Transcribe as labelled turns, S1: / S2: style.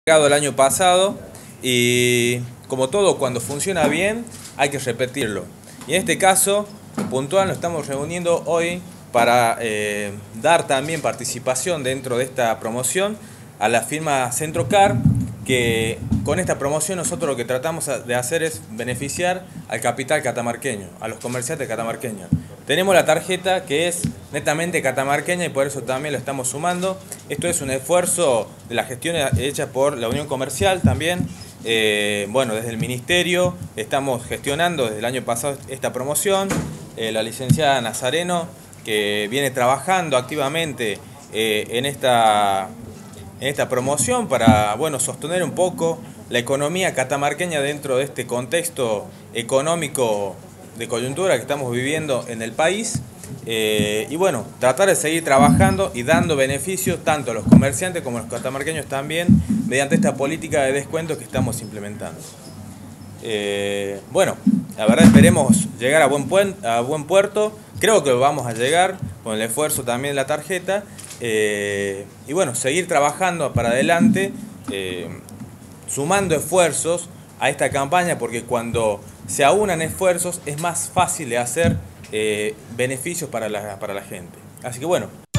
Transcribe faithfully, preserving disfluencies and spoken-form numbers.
S1: El año pasado y como todo cuando funciona bien hay que repetirlo, y en este caso puntual nos estamos reuniendo hoy para eh, dar también participación dentro de esta promoción a la firma Centrocar, que con esta promoción nosotros lo que tratamos de hacer es beneficiar al capital catamarqueño, a los comerciantes catamarqueños. Tenemos la tarjeta que es netamente catamarqueña y por eso también lo estamos sumando. Esto es un esfuerzo de la gestión hecha por la Unión Comercial también. Eh, bueno, desde el Ministerio estamos gestionando desde el año pasado esta promoción. Eh, la licenciada Nazareno, que viene trabajando activamente eh, en, esta, en esta promoción para bueno, sostener un poco la economía catamarqueña dentro de este contexto económico de coyuntura que estamos viviendo en el país, eh, y bueno, tratar de seguir trabajando y dando beneficios tanto a los comerciantes como a los catamarqueños también mediante esta política de descuento que estamos implementando. Eh, bueno, la verdad esperemos llegar a buen, puente, a buen puerto, creo que vamos a llegar con el esfuerzo también de la tarjeta, eh, y bueno, seguir trabajando para adelante, eh, sumando esfuerzos a esta campaña, porque cuando se aunan esfuerzos es más fácil de hacer eh, beneficios para la, para la gente. Así que bueno.